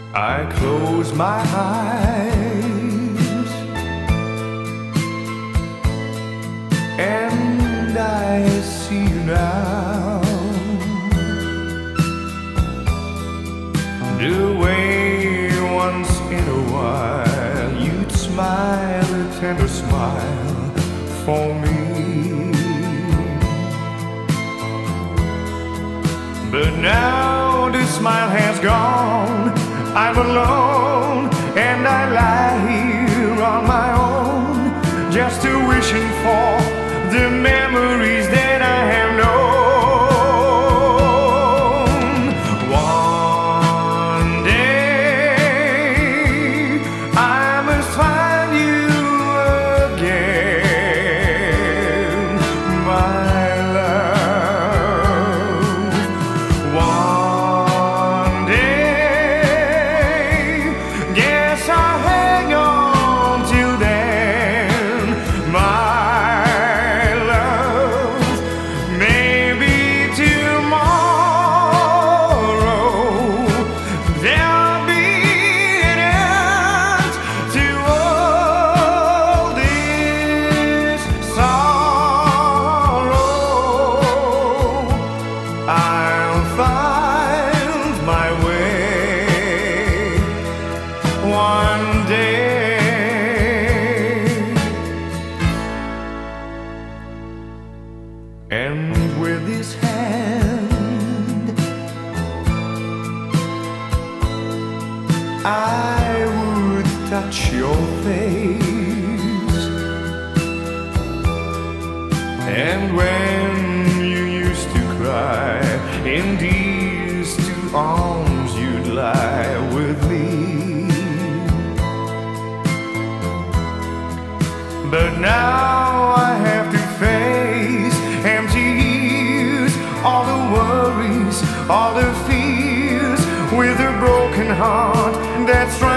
I close my eyes and I see you now, the way once in a while you'd smile a tender smile for me. But now the smile has gone, I'm alone, and I lie here on my own, just wishing for the memories that I have known. One day I must find you again, my love. One day, guess I'll hang on till then, my love. Maybe tomorrow there'll be an end to all this sorrow. I'll find my way one day. And with this hand I would touch your face, and when you used to cry, in these two arms you'd lie with me. But now I have to face empty years, all the worries, all the fears, with a broken heart that's